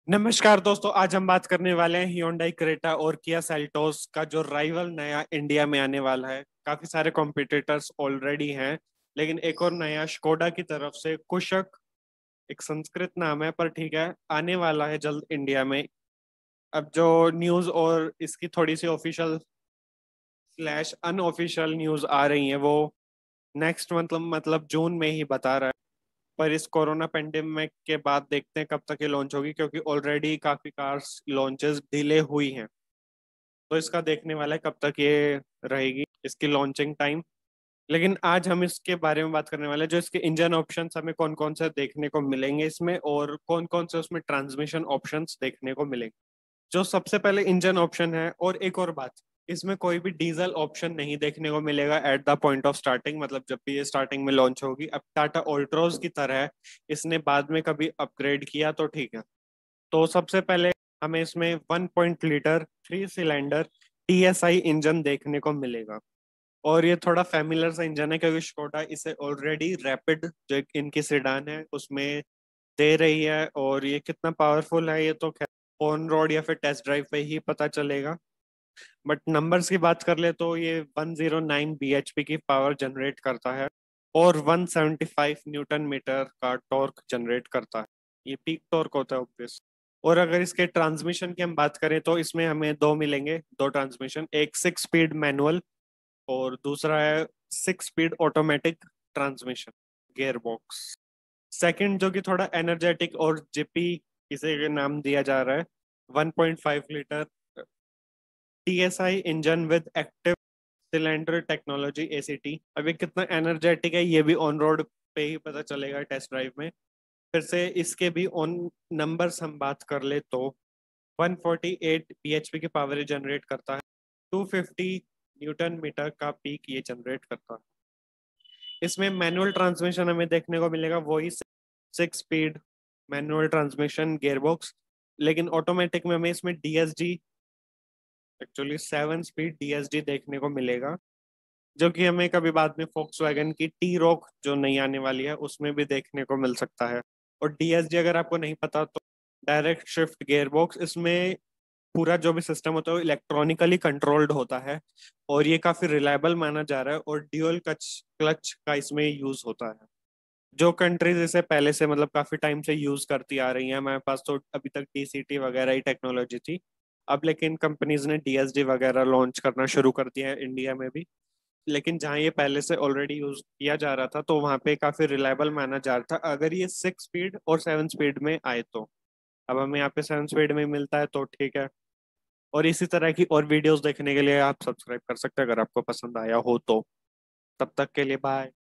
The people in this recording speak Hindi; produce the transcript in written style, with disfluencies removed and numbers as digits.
नमस्कार दोस्तों, आज हम बात करने वाले हैं Hyundai क्रेटा और किया सेल्टोस का जो राइवल नया इंडिया में आने वाला है। काफी सारे कॉम्पिटिटर्स ऑलरेडी हैं, लेकिन एक और नया स्कोडा की तरफ से कुशक, एक संस्कृत नाम है पर ठीक है, आने वाला है जल्द इंडिया में। अब जो न्यूज़ और इसकी थोड़ी सी ऑफिशियल स्लैश अनऑफिशियल न्यूज़ आ रही है वो नेक्स्ट मतलब जून में ही बता रहा है। पर इस कोरोना पेंडेमिक के बाद देखते हैं कब तक ये लॉन्च होगी, क्योंकि ऑलरेडी काफी कार्स लॉन्चेस डिले हुई हैं। तो इसका देखने वाला है कब तक ये रहेगी इसकी लॉन्चिंग टाइम। लेकिन आज हम इसके बारे में बात करने वाले हैं, जो इसके इंजन ऑप्शंस हमें कौन कौन से देखने को मिलेंगे इसमें, और कौन कौन से उसमें ट्रांसमिशन ऑप्शंस देखने को मिलेंगे। जो सबसे पहले इंजन ऑप्शन है, और एक और बात, इसमें कोई भी डीजल ऑप्शन नहीं देखने को मिलेगा at the point of starting. मतलब जब भी ये स्टार्टिंग में लॉन्च होगी, अब टाटा ऑल्ट्रोज की तरह है, इसने बाद में कभी अपग्रेड किया तो ठीक है। तो सबसे पहले हमें इसमें 1 लीटर 3 सिलेंडर TSI इंजन देखने को मिलेगा। और ये थोड़ा फैमिलियर सा इंजन है, क्योंकि स्कोडा इसे ऑलरेडी रैपिड जो इनकी सेडान है उसमें दे रही है। और ये कितना पावरफुल है ये तो खैर ऑन रोड या फिर टेस्ट ड्राइव पे ही पता चलेगा। बट नंबर्स की बात कर ले तो ये 109 bhp की पावर जनरेट करता है और 175 न्यूटन मीटर का टॉर्क जनरेट करता है। ये पीक टॉर्क होता है ऑब्वियस। और अगर इसके ट्रांसमिशन की हम बात करें तो इसमें हमें दो मिलेंगे, दो ट्रांसमिशन, एक 6 स्पीड मैनुअल और दूसरा है 6 speed automatic transmission gear box. Second जो कि थोड़ा एनर्जेटिक और जिपी इसे नाम दिया जा रहा है, 1.5 litre TSI engine with active cylinder technology ACT। अभी कितना एनर्जेटिक है ये भी ऑन रोड पे ही पता चलेगा टेस्ट ड्राइव में। फिर से इसके भी ऑन नंबर्स हम बात कर ले तो 148 bhp की पावर जनरेट करता है, 250 न्यूटन मीटर का पीक ये जनरेट करता है। इसमें मैनुअल ट्रांसमिशन हमें देखने को मिलेगा, वही 6 स्पीड मैनुअल ट्रांसमिशन गियरबॉक्स। लेकिन ऑटोमेटिक में हमें इसमें DSG, एक्चुअली 7 स्पीड DSG देखने को मिलेगा, जो कि हमें कभी बाद में फोक्सवैगन की टी रॉक जो नई आने वाली है उसमें भी देखने को मिल सकता है। और DSG अगर आपको नहीं पता तो डायरेक्ट शिफ्ट गियरबॉक्स, इसमें पूरा जो भी सिस्टम होता है वो इलेक्ट्रॉनिकली कंट्रोल्ड होता है। और ये काफी रिलायबल माना जा रहा है, और ड्यूअल क्लच क्लच का इसमें यूज होता है। जो कंट्रीज इसे पहले से मतलब काफी टाइम से यूज करती आ रही हैं, हमारे पास तो अभी तक DCT वगैरह ही टेक्नोलॉजी थी। अब लेकिन कंपनीज ने DSG वगैरह लॉन्च करना शुरू कर दिया है इंडिया में भी। लेकिन जहाँ ये पहले से ऑलरेडी यूज किया जा रहा था तो वहाँ पे काफी रिलायबल माना जा रहा था, अगर ये 6 स्पीड और 7 स्पीड में आए तो। अब हमें यहाँ पे 7 स्पीड में मिलता है तो ठीक है। और इसी तरह की और वीडियोस देखने के लिए आप सब्सक्राइब कर सकते हैं अगर आपको पसंद आया हो तो। तब तक के लिए बाय।